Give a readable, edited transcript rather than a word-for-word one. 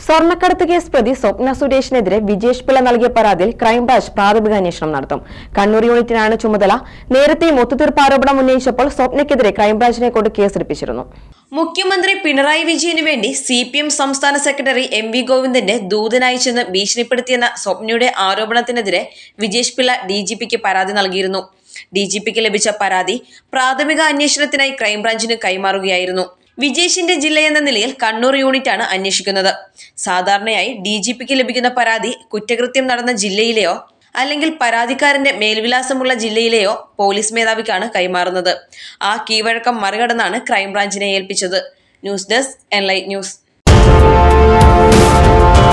സ്വർണ്ണക്കടത്ത് കേസ് പ്രതി സ്വപ്ന സുരേഷിനെതിരെ വിജേഷ് പിള്ള നൽകിയ പരാതിയിൽ ക്രൈംബ്രാഞ്ച് പ്രാഥമിക അന്വേഷണം നടത്തും. കണ്ണൂർ യൂണിറ്റിനാണ് ചുമതല. നേരത്തെയും ഒത്തുതീർപ്പ് ആരോപണം ഉന്നയിച്ചപ്പോൾ സ്വപ്നയ്ക്കെതിരെ ക്രൈംബ്രാഞ്ചിനെ കൊണ്ട് കേസെടുപ്പിച്ചിരുന്നു. മുഖ്യമന്ത്രി പിണറായി വിജയന് വേണ്ടി CPM സംസ്ഥാന സെക്രട്ടറി MV ഗോവിന്ദന്റെ ദൂതനായി ചെന്ന് ഭീഷണിപ്പെടുത്തിയെന്ന സ്വപ്നയുടെ ആരോപണത്തിനെതിരെ വിജേഷ് പിള്ള DGPക്ക് പരാതി നൽകിയിരുന്നു. DGPക്ക് ലഭിച്ച പരാതി പ്രാഥമിക അന്വേഷണത്തിനായി ക്രൈംബ്രാഞ്ചിന് കൈമാറുകയായിരുന്നു. വിജേഷിന്റെ ജില്ലയെന്ന നിലയിൽ കണ്ണൂർ യൂണിറ്റാണ് അന്വേഷിക്കുന്നത്. സാധാരണയായി DGPക്ക് ലഭിക്കുന്ന പരാതി കുറ്റകൃത്യം നടന്ന ജില്ലയിലെയോ അല്ലെങ്കിൽ പരാതിക്കാരന്റെ മേൽവിലാസമുള്ള ജില്ലയിലെയോ പോലീസ് മേധാവിക്കാണ് കൈമാറുന്നത്. ആ കീഴ്വഴക്കം മറികടന്നാണ് ക്രൈംബ്രാഞ്ചിനെ ഏൽപ്പിച്ചത്. News desk Enlight news.